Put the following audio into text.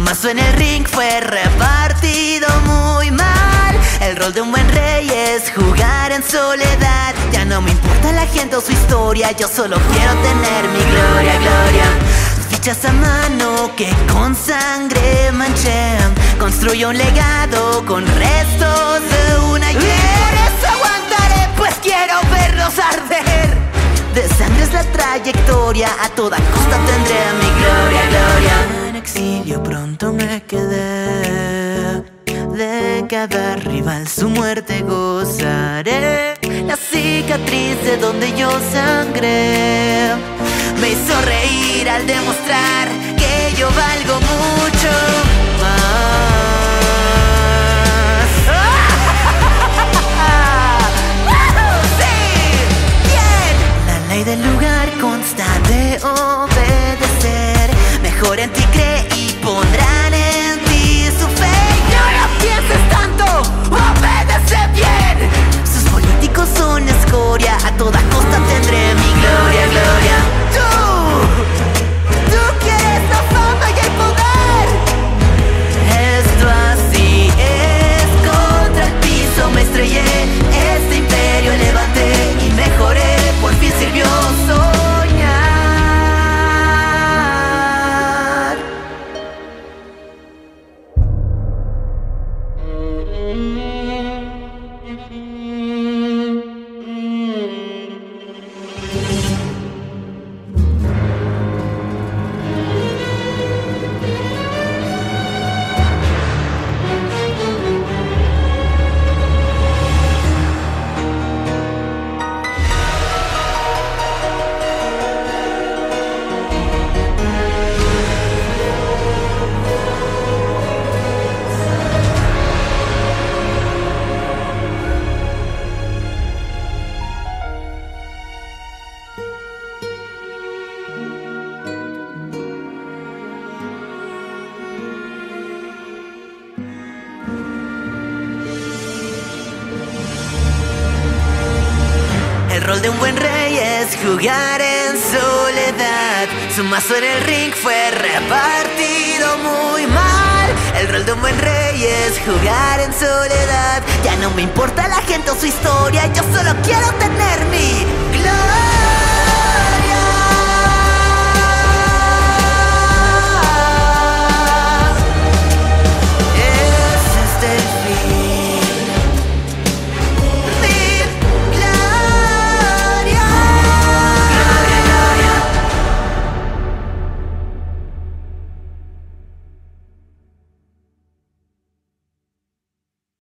mazo en el ring fue repartido muy mal. El rol de un buen rey es jugar en soledad. Ya no me importa la gente o su historia, yo solo quiero tener mi gloria, gloria. Fichas a mano que con sangre manché. Construyo un legado con restos de una y por eso aguantaré, pues quiero verlos arder. De sangre es la trayectoria, a toda costa tendré mi gloria, gloria. En exilio pronto me quedé, de cada rival su muerte gozaré. La cicatriz de donde yo sangré me hizo reír al demostrar que yo valgo mucho más. La ley del lugar consta de obedecer. Mejor en ti cree y pondrán en ti su fe. No lo pienses tanto, obedece bien. Sus políticos son escoria, a toda costa tendré mi gloria, gloria. Tú quieres la fama y el poder. Esto así es, contra el piso me estrellé. Este imperio levanté y mejoré, por fin sirvió soñar. El rol de un buen rey es jugar en soledad. Su mazo en el ring fue repartido muy mal. El rol de un buen rey es jugar en soledad. Ya no me importa la gente o su historia, yo solo quiero tener mi gloria.